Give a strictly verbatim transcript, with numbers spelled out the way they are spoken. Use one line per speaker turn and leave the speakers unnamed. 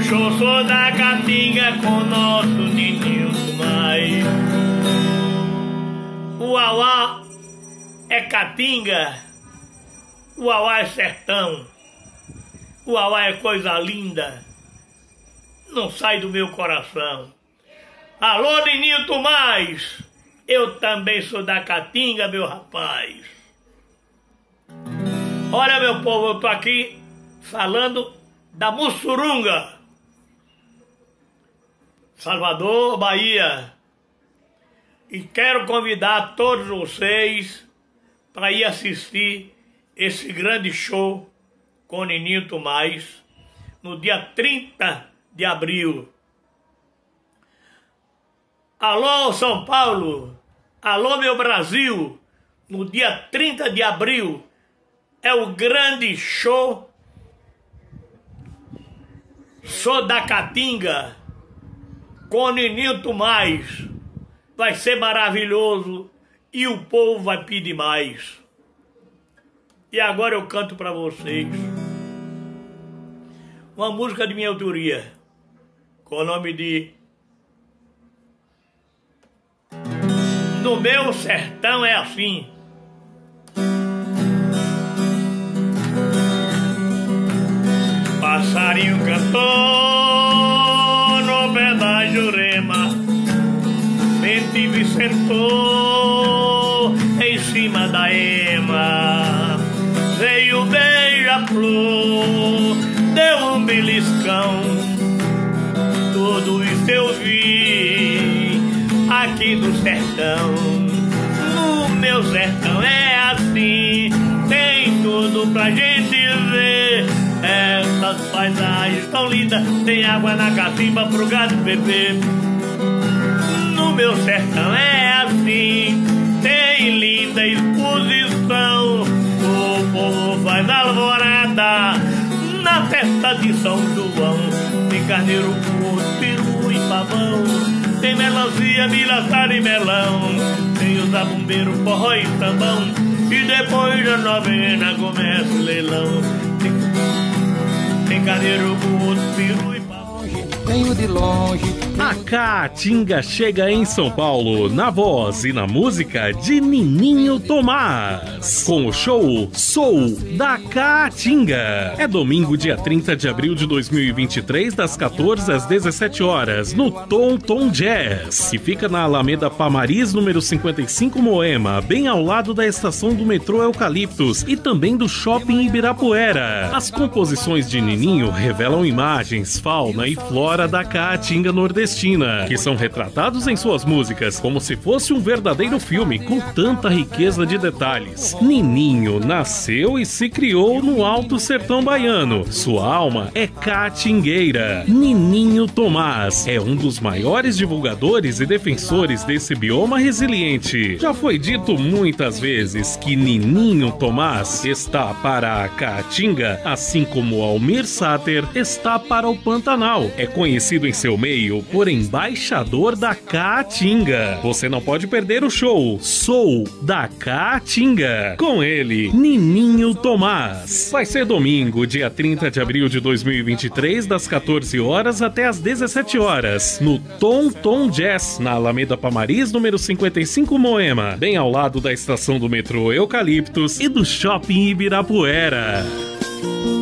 show sou da Caatinga com nosso Nininho Tomás. O auá é Caatinga, o auá é sertão, o auá é coisa linda, não sai do meu coração. Alô, Nininho Tomás, eu também sou da Caatinga, meu rapaz. Olha, meu povo, eu tô aqui falando da Mussurunga, Salvador, Bahia. E quero convidar todos vocês para ir assistir esse grande show com Nininho Tomás no dia trinta de abril. Alô, São Paulo, alô, meu Brasil, no dia trinta de abril é o grande show Sou da Caatinga com Nininho Tomás. Vai ser maravilhoso e o povo vai pedir mais. E agora eu canto para vocês uma música de minha autoria com o nome de No Meu Sertão é Assim. Passarinho cantou no pé da Jurema, Bentivo sentou em cima da ema, veio o beija-flor, deu um beliscão. Tudo isso eu vi aqui no sertão. No meu sertão é assim, tem tudo pra gente ver. Essas paisagens tão lindas, tem água na cacimba pro gado beber. No meu sertão é assim, tem linda exposição. O povo faz alvorada na festa de São João. Tem carneiro, porco, peru e pavão, tem melancia, milhaçada e melão, tem os zabumbeiro, forró e sambão. E depois da novena começa o leilão. Tem, tem carneiro, porco, peru e pavão.
Venho de longe.
A Caatinga chega em São Paulo na voz e na música de Nininho Tomás, com o show Sou da Caatinga. É domingo, dia trinta de abril de dois mil e vinte e três, das quatorze às dezessete horas, no Tom Tom Jazz, que fica na Alameda Pamariz, número cinquenta e cinco, Moema, bem ao lado da estação do metrô Eucaliptus e também do Shopping Ibirapuera. As composições de Nininho revelam imagens, fauna e flora da Caatinga nordestina, que são retratados em suas músicas como se fosse um verdadeiro filme com tanta riqueza de detalhes. Nininho nasceu e se criou no Alto Sertão Baiano. Sua alma é caatingueira. Nininho Tomás é um dos maiores divulgadores e defensores desse bioma resiliente. Já foi dito muitas vezes que Nininho Tomás está para a Caatinga, assim como Almir Sater está para o Pantanal. É conhecido em seu meio por embaixador da Caatinga. Você não pode perder o show Sou da Caatinga, com ele, Nininho Tomás. Vai ser domingo, dia trinta de abril de dois mil e vinte e três, das quatorze horas até as dezessete horas, no Tom Tom Jazz, na Alameda Pamariz, número cinquenta e cinco, Moema, bem ao lado da estação do metrô Eucaliptus e do Shopping Ibirapuera.